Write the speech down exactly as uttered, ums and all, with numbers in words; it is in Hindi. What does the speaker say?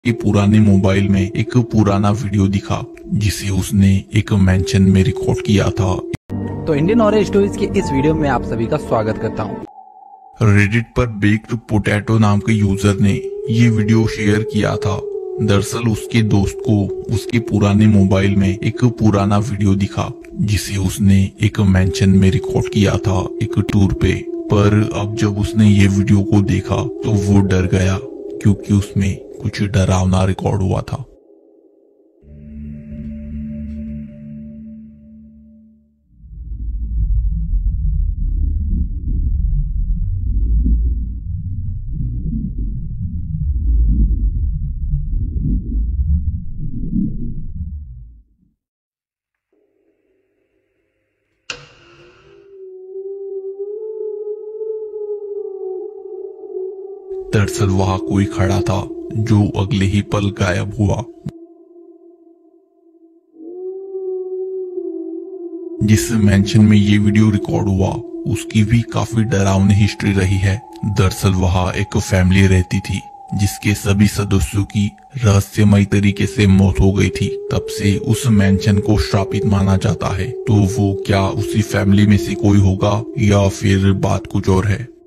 के पुराने मोबाइल में एक पुराना वीडियो दिखा जिसे उसने एक मेंशन में रिकॉर्ड किया था। तो इंडियन हॉरर स्टोरीज के इस वीडियो में आप सभी का स्वागत करता हूं। रेडिट पर बेक्ड पोटैटो नाम के यूजर ने ये वीडियो शेयर किया था। दरअसल उसके दोस्त को उसके पुराने मोबाइल में एक पुराना वीडियो दिखा जिसे उसने एक मेंशन में रिकॉर्ड किया था एक टूर पे। पर अब जब उसने ये वीडियो को देखा तो वो डर गया क्योंकि उसमें कुछ डरावना रिकॉर्ड हुआ था। दरअसल वहां कोई खड़ा था जो अगले ही पल गायब हुआ। जिस मेंशन में ये वीडियो रिकॉर्ड हुआ उसकी भी काफी डरावनी हिस्ट्री रही है। दरअसल वहां एक फैमिली रहती थी जिसके सभी सदस्यों की रहस्यमय तरीके से मौत हो गई थी। तब से उस मेंशन को श्रापित माना जाता है। तो वो क्या उसी फैमिली में से कोई होगा या फिर बात कुछ और है?